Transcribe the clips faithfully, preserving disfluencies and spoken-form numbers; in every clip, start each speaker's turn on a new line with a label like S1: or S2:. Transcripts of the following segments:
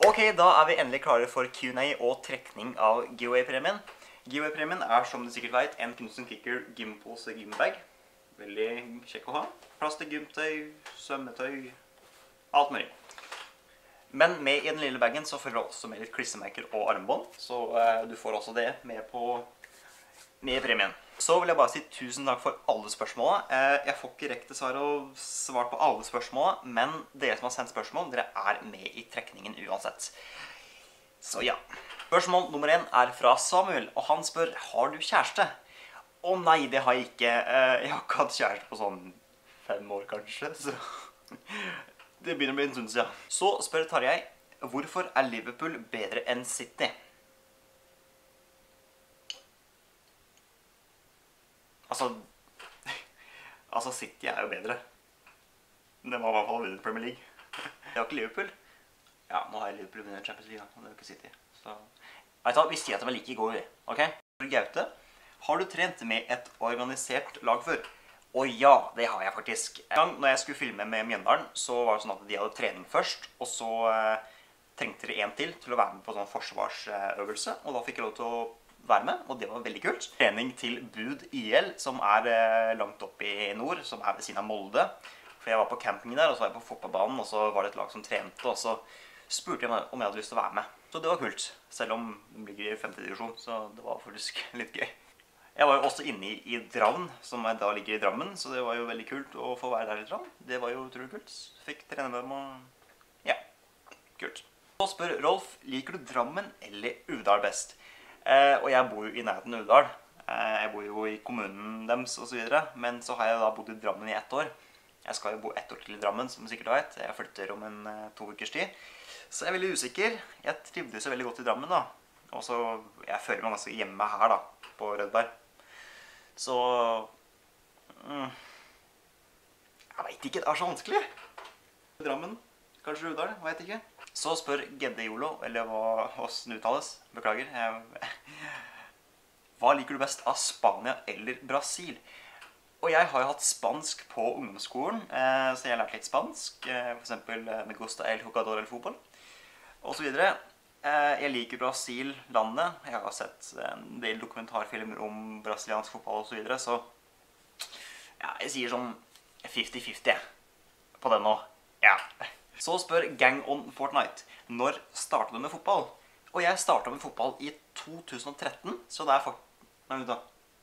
S1: Ok, da er vi endelig klare for Q and A og trekning av giveaway-premien. Giveaway-premien er, som du sikkert vet, en Knudsen Kicker gympose gymbag. Veldig kjekk å ha. Plass til gymtøy, svømmetøy, alt mulig. Men med i den lille bagen så følger det også med litt klissemerker og armbånd, så uh, du får også det med på med premien. Så vil jeg bare si tusen takk for alle spørsmålene. Uh, jeg får ikke rekte svar og svar på alle spørsmålene, men dere som har sendt spørsmål, dere er med i trekningen uansett. Så ja. Spørsmål nummer én er fra Samuel, og han spør, har du kjæreste? Å nei, det har jeg ikke. Uh, jeg har ikke hatt kjæreste på sånn fem år kanskje, så... Det begynner å bli en stund siden. Så spør Tarjei, hvorfor er Liverpool bedre enn City? Altså, altså City er jo bedre. Det var i hvert fall vunnet Premier League. Det var ikke Liverpool. Ja, nå har jeg Liverpool vunnet Champions League, og det er jo ikke City. Så... Vet du hva, vi sier at de er like gode, ok? Gaute, har du trent med et organisert lag før? Og ja, det har jeg faktisk. En gang når jeg skulle filme med Mjøndalen, så var det sånn at de hadde trening først, og så eh, trengte de en til til å være med på sånn forsvarsøvelse, og da fikk jeg lov til å være med, og det var veldig kult. Trening til Bud I L, som er eh, langt oppe i nord, som er ved siden av Molde. For jeg var på campingen der, og så var jeg på fotballbanen, og så var det et lag som trente, og så spurte jeg om jeg hadde lyst til å være med. Så det var kult, selv om de ligger i femte divisjon, så det var faktisk litt gøy. Jeg var jo også inne i, i Dravn, som da ligger i Drammen, så det var jo veldig kult å få være der i Dravn. Det var jo utrolig kult. Fikk trene med dem og... Ja, kult. Så spør Rolf, liker du Drammen eller Uvdal best? Eh, og jeg bor jo i nærheten av Uvdal. Eh, jeg bor jo i kommunen deres og så videre, men så har jeg da bodd i Drammen i ett år. Jeg skal jo bo ett år til i Drammen, som du sikkert vet. Jeg flytter om en eh, to ukers tid. Så jeg er veldig usikker. Jeg trivdes jo veldig godt i Drammen da. Og så, jeg føler meg ganske hjemme her da, på Rødberg. Så... Mm, jeg vet ikke, det er så vanskelig. Drammen, kanskje Rudal, jeg vet ikke. Så spør Gedde Jolo, eller hva hvordan uttales, beklager. Jeg, hva liker du best av Spania eller Brasil? Og jeg har jo hatt spansk på ungdomsskolen, eh, så jeg har lært litt spansk. Eh, for eksempel med gusta el jugador el fotball, og så videre. Jeg liker Brasil, landet. Jeg har sett en del dokumentarfilmer om brasiliansk fotball og så videre, så ja, jeg sier sånn fifty fifty på den nå. Ja. Så spør Gang on Fortnite, når startet du med fotball? Og jeg startet med fotball i to tusen og tretten, så det er faktisk... Nei, litt da.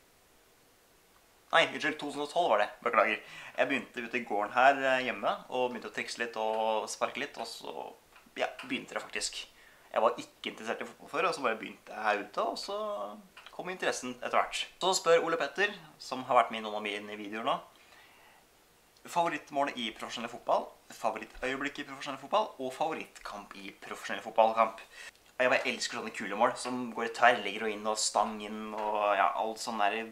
S1: Nei, unnskyld, to tusen og tolv var det, beklager. Jeg begynte ute i gården her hjemme, og begynte å trikse litt og sparke litt, og så ja, begynte det faktisk. Jeg var ikke interessert i fotball før, og så bare begynte jeg her ute, og så kom interessen etter hvert. Så spør Ole Petter, som har vært med i noen av mine videoer nå, favorittmålet i profesjonell fotball, favorittøyeblikk i profesjonell fotball, og favorittkamp i profesjonell fotballkamp. Jeg bare elsker sånne kule mål, som går i tverrlegger og inn og stang inn, og ja, alt sånn der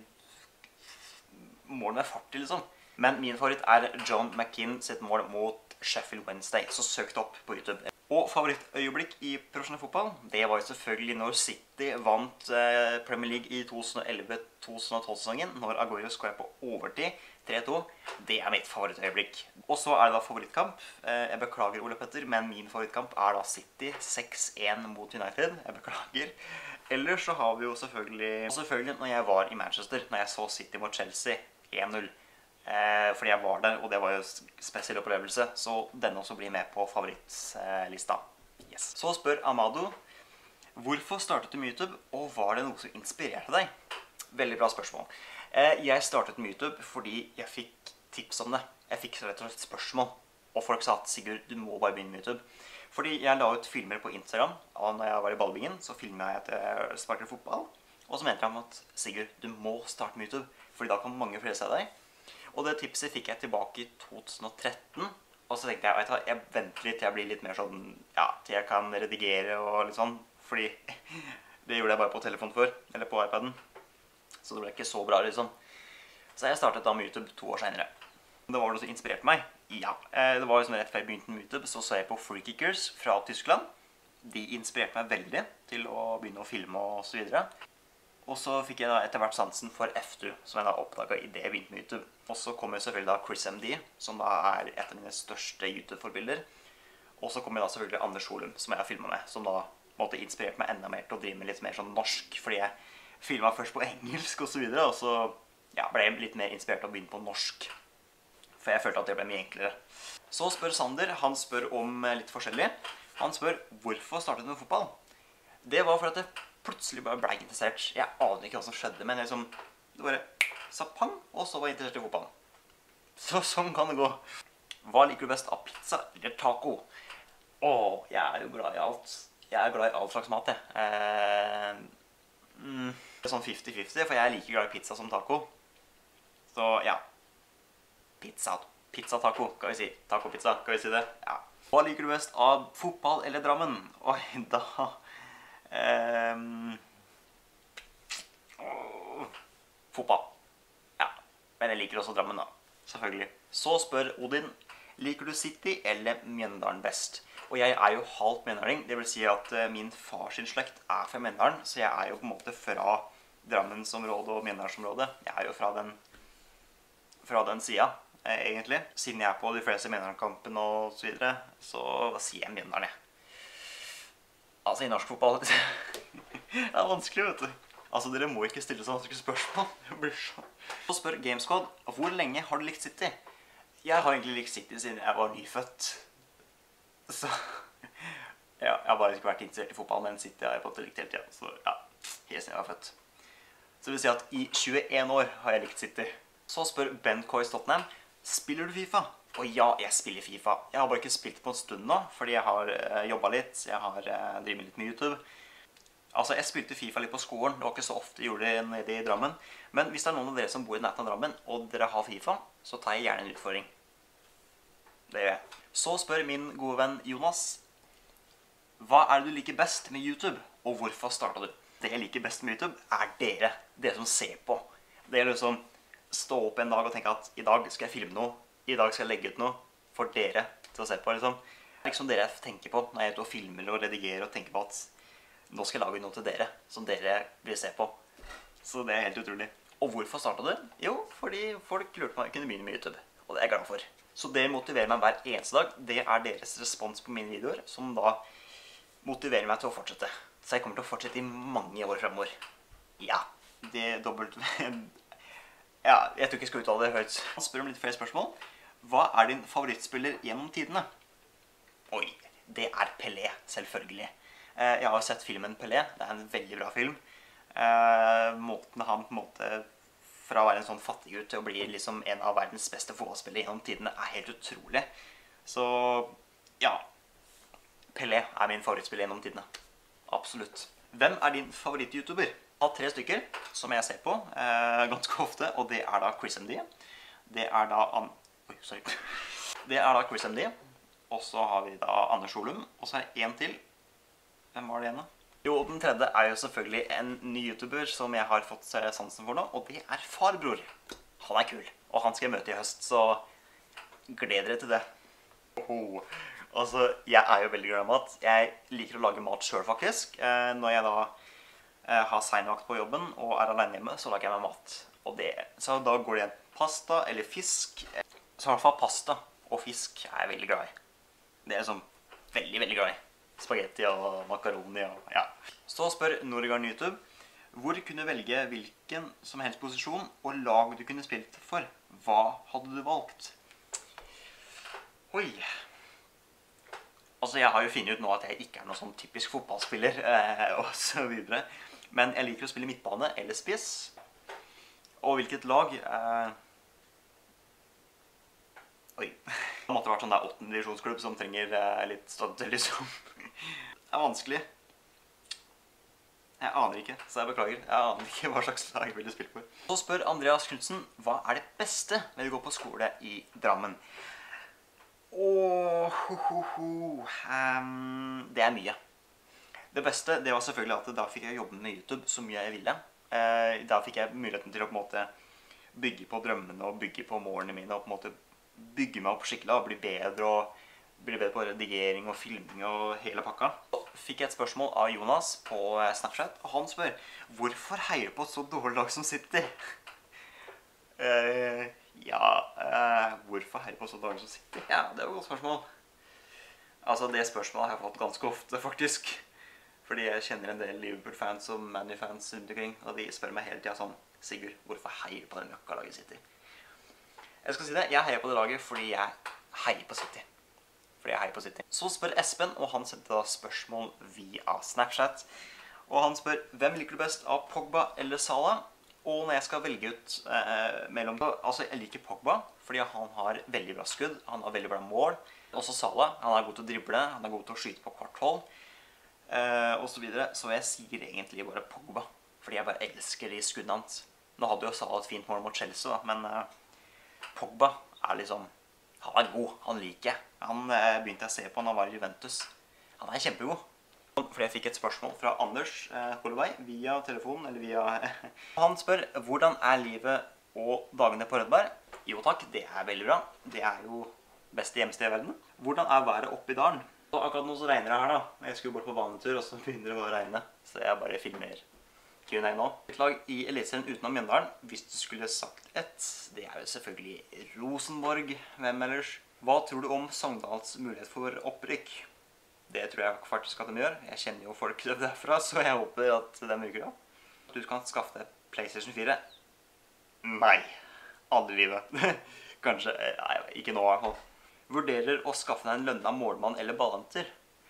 S1: mål med fart i, liksom. Men min favoritt er John McKinn sitt mål mot Sheffield Wednesday, så søk det opp på YouTube. Og favorittøyeblikk i profesjonell fotball, det var jo selvfølgelig når City vant eh, Premier League i to tusen og elleve to tusen og tolv-sesongen, når Aguero skåret på overtid, tre to. Det er mitt favorittøyeblikk. Og så er det da favorittkamp. Eh, jeg beklager, Ole Petter, men min favorittkamp er da City seks en mot United. Jeg beklager. Ellers så har vi jo selvfølgelig, og selvfølgelig når jeg var i Manchester, når jeg så City mot Chelsea en null. Eh, fordi jeg var der, og det var jo en spesiell opplevelse, så denne også blir med på favorittlista. Yes. Så spør Amado, hvorfor startet du med YouTube, og var det noe som inspirerte deg? Veldig bra spørsmål. Eh, jeg startet med YouTube fordi jeg fikk tips om det. Jeg fikk rett og slett spørsmål, og folk sa at Sigurd, du må bare begynne med YouTube. Fordi jeg la ut filmer på Instagram, og når jeg var i ballbingen, så filmet jeg at jeg sparket fotball, og så mente jeg at Sigurd, du må starte med YouTube, fordi da kan mange flere se deg. Og det tipset fikk jeg tilbake i to tusen og tretten, og så tenkte jeg, vet du hva, jeg venter litt til jeg blir litt mer sånn, ja, til jeg kan redigere og litt sånn, fordi det gjorde jeg bare på telefonen før, eller på iPaden, så det ble ikke så bra liksom. Så jeg startet da med YouTube to år senere. Det var det som inspirerte meg. Ja, det var jo sånn rett før jeg begynte med YouTube, så så jeg på Free Kickers fra Tyskland. De inspirerte meg veldig til å begynne å filme og så videre. Og så fikk jeg da etter hvert sansen for F to, som jeg da oppdaget i det jeg begynte med YouTube. Og så kommer selvfølgelig da Chris M D, som da er et av mine største YouTube-forbilder. Og så kommer da selvfølgelig Anders Solum, som jeg har filmet med, som da måtte inspirert meg enda mer til å drive med litt mer sånn norsk, fordi jeg filmet først på engelsk og så videre, og så ja, ble jeg litt mer inspirert av å begynne på norsk. For jeg følte at det ble mye enklere. Så spør Sander, han spør om litt forskjellig. Han spør, hvorfor startet du med fotball? Det var fordi at jeg plutselig bare ble interessert. Jeg aner ikke hva som skjedde, men liksom, det bare sa pang, og så var jeg interessert i fotball. Så sånn kan det gå. Hva liker du best av pizza eller taco? Åh, jeg er jo glad i alt. Jeg er glad i all slags mat, jeg. Eh, mm, det er sånn fifty fifty, for jeg er like glad i pizza som taco. Så, ja. Pizza, pizza taco, kan vi si. Taco pizza, kan vi si det? Ja. Hva liker du best av fotball eller Drammen? Oi, da... Eh, oh, fotball. Ja, men jeg liker også Drammen da. Selvfølgelig. Så spør Odin, liker du City eller Mjøndalen best? Og jeg er jo halvt mjøndalen, det vil si at min fars slekt er fra Mjøndalen, så jeg er jo på en måte fra Drammensområdet og Mjøndalsområdet. Jeg er jo fra den, fra den siden, eh, egentlig. Siden jeg er på de fleste Mjøndalen-kampen og så videre, så sier jeg Mjøndalen, jeg. Altså, i norsk fotball, det er vanskelig, vet du. Altså, dere må ikke stille så vanskelige spørsmål. Det blir sånn. Så spør Gamesquad, hvor lenge har du likt City? Jeg har egentlig likt City siden jeg var nyfødt. Så ja, jeg har bare ikke vært interessert i fotball, men City har jeg fått likt hele tiden. Så ja, helt siden jeg var født. Så det vil si at i tjueen år har jeg likt City. Så spør Ben Coys Tottenham, spiller du FIFA? Og ja, jeg spiller FIFA. Jeg har bare ikke spilt på en stund nå, fordi jeg har uh, jobbet litt, jeg har uh, drivet litt med YouTube. Altså, jeg spilte FIFA litt på skolen, det var ikke så ofte jeg gjorde det nede i Drammen. Men hvis det er noen av dere som bor i nærheten av Drammen, og dere har FIFA, så tar jeg gjerne en utfordring. Det gjør jeg. Så spør min gode venn Jonas, hva er det du liker best med YouTube, og hvorfor startet du? Det jeg liker best med YouTube er dere, dere som ser på. Det er liksom stå opp en dag og tenke at i dag skal jeg filme noe, i dag skal jeg legge ut noe for dere til å se på, liksom. Det er liksom dere jeg tenker på når jeg er ute og filmer og redigerer og tenker på at nå skal jeg lage noe til dere, som dere vil se på. Så det er helt utrolig. Og hvorfor startet du? Jo, fordi folk lurte på om jeg kunne begynne med YouTube, og det er jeg glad for. Så det motiverer meg hver eneste dag. Det er deres respons på mine videoer, som da motiverer meg til å fortsette. Så jeg kommer til å fortsette i mange år fremover. Ja, det er dobbelt... Ja, jeg tror ikke jeg skal uttale det høyt. Han spør om litt flere spørsmål. Hva er din favorittspiller gjennom tidene? Oi, det er Pelé, selvfølgelig. Jeg har sett filmen Pelé, det er en veldig bra film. Måten han på en måte, fra å være en sånn fattiggutt til å bli liksom en av verdens beste fotballspillere gjennom tidene, er helt utrolig. Så, ja, Pelé er min favorittspiller gjennom tidene. Absolutt. Hvem er din favoritt-youtuber? Jeg har tre stykker som jeg ser på eh, ganske ofte, og det er da Chris M D. Det er da... An Oi, sorry. Det er da Chris M D. Og så har vi da Anders Solum, og så er det en til. Hvem var det igjen da? Jo, den tredje er jo selvfølgelig en ny YouTuber som jeg har fått sansen for nå, og det er Farbror. Han er kul, og han skal jeg møte i høst, så gled dere til det. Oh. Altså, jeg er jo veldig glad i mat. Jeg liker å lage mat selv faktisk. Eh, når jeg da eh, har senvakt på jobben og er alene hjemme, så lager jeg meg mat. Og det, så da går det igjen pasta eller fisk. Så i hvert fall pasta og fisk er jeg veldig glad i. Det er liksom veldig, veldig glad i. Spaghetti og makaroni og ja. Så spør Norgarn YouTube, hvor kunne du velge hvilken som helst posisjon og lag du kunne spilt for? Hva hadde du valgt? Oi. Altså, jeg har jo funnet ut nå at jeg ikke er noen sånn typisk fotballspiller, eh, og så videre. Men jeg liker å spille midtbane eller spiss. Og hvilket lag? Eh... Oi. Det måtte vært sånn der åttende divisjonsklubb som trenger eh, litt støtte, liksom. Det er vanskelig. Jeg aner ikke, så jeg beklager. Jeg aner ikke hva slags lag jeg ville spilt for. Så spør Andreas Knudsen, hva er det beste ved å gå på skole i Drammen? Åh, ho, ho, ho. Um, det er mye. Det beste, det var selvfølgelig at da fikk jeg jobbe med YouTube så mye jeg ville. Uh, da fikk jeg muligheten til å på en måte bygge på drømmene og bygge på målene mine og på en måte bygge meg opp skikkelig og bli bedre og bli bedre på redigering og filming og hele pakka. Så fikk jeg et spørsmål av Jonas på Snapchat, og han spør, hvorfor heier du på et så dårlig lag som City? uh, Ja, uh, hvorfor heier på så dårlig som City? Ja, det var et godt spørsmål. Altså, det spørsmålet har jeg fått ganske ofte, faktisk. Fordi jeg kjenner en del Liverpool-fans og Man U-fans rundt omkring, og de spør meg hele tiden sånn, Sigurd, hvorfor heier du på den møkkalaget City? Jeg skal si det, jeg heier på det laget fordi jeg heier på City. Fordi jeg heier på City. Så spør Espen, og han sendte da spørsmål via Snapchat. Og han spør, hvem liker du best av Pogba eller Salah? Og når jeg skal velge ut eh, mellom det, altså jeg liker Pogba, fordi han har veldig bra skudd, han har veldig bra mål. Også Salah, han er god til å drible, han er god til å skyte på kvart hold, eh, og så videre. Så jeg sier egentlig bare Pogba, fordi jeg bare elsker de skuddene hans. Nå hadde jo Salah et fint mål mot Chelsea, da, men eh, Pogba er liksom, han er god, han liker jeg. Han eh, begynte jeg å se på når han var i Juventus. Han er kjempegod. Fordi jeg fikk et spørsmål fra Anders eh, Kolvei via telefonen, eller via... Han spør, hvordan er livet og dagene på Rødberg? Jo takk, det er veldig bra. Det er jo beste hjemsted i verden. Hvordan er været oppe i dalen? Og akkurat nå så regner det her da. Jeg skulle bort på vanetur, og så begynner det å regne. Så jeg bare filmer Q and A nå. Et lag i Eliteserien utenom Mjøndalen, hvis du skulle sagt et, det er jo selvfølgelig Rosenborg. Hvem ellers? Hva tror du om Sogndals mulighet for opprykk? Det tror jeg faktisk at de gjør. Jeg kjenner jo folk derfra, så jeg håper at de rykker opp. Du kan skaffe deg PlayStation fire. Nei, aldri i livet. Kanskje, nei, ikke nå i hvert fall. Vurderer å skaffe deg en lønna målmann eller ballhenter.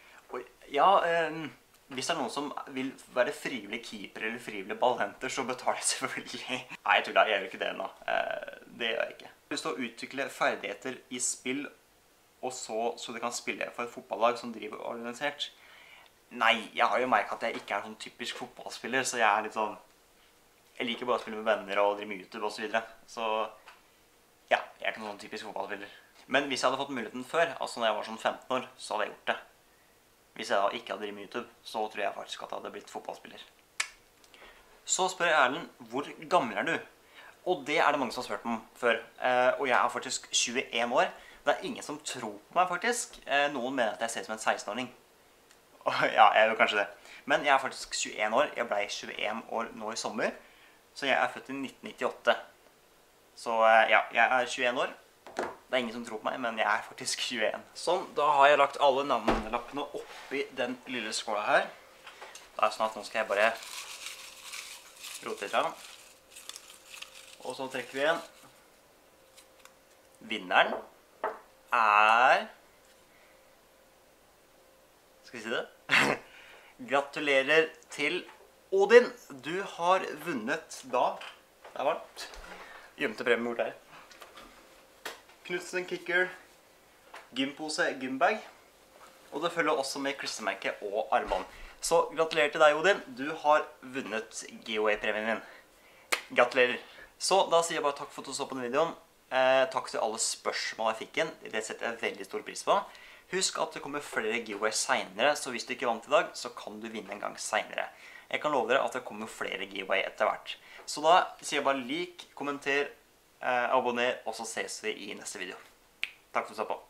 S1: Ja, eh, hvis det er noen som vil være frivillig keeper eller frivillig ballhenter, så betaler jeg selvfølgelig. Nei, jeg tror da, jeg gjør ikke det nå. Eh, det gjør jeg ikke. Du skal utvikle ferdigheter i spill, og så, så du kan spille for et fotballag som driver organisert. Nei, jeg har jo merket at jeg ikke er en sånn typisk fotballspiller, så jeg er litt sånn... Jeg liker bare å spille med venner og drive med YouTube og så videre. Så ja, jeg er ikke noen sånn typisk fotballspiller. Men hvis jeg hadde fått muligheten før, altså når jeg var sånn femten år, så hadde jeg gjort det. Hvis jeg da ikke hadde drevet med YouTube, så tror jeg faktisk at jeg hadde blitt fotballspiller. Så spør jeg Erlend, hvor gammel er du? Og det er det mange som har spurt om før. Og jeg er faktisk tjueen år. Det er ingen som tror på meg, faktisk. Noen mener at jeg ser ut som en seksten-åring. Ja, jeg gjør kanskje det. Men jeg er faktisk tjueen år. Jeg ble tjueen år nå i sommer. Så jeg er født i nitten nittiåtte. Så ja, jeg er tjueen år. Det er ingen som tror på meg, men jeg er faktisk tjueen. Sånn, da har jeg lagt alle navnelappene oppi den lille skåla her. Det er sånn at nå skal jeg bare rote litt her. Og så trekker vi igjen. Vinneren er... Skal vi si det? Gratulerer til Odin. Du har vunnet da... Det er varmt. Gjemte premie bort her. Knudsen kicker, gympose, gymbag. Og det følger også med klistremerke og armbånd. Så gratulerer til deg, Odin. Du har vunnet giveaway-premien din. Gratulerer. Så da sier jeg bare takk for at du så på denne videoen. Eh, takk til alle spørsmål jeg fikk inn. Det setter jeg veldig stor pris på. Husk at det kommer flere giveaways senere, så hvis du ikke vant i dag, så kan du vinne en gang senere. Jeg kan love dere at det kommer flere giveaway etter hvert. Så da sier jeg bare lik, kommenter, eh, abonner, og så ses vi i neste video. Takk for at du så på.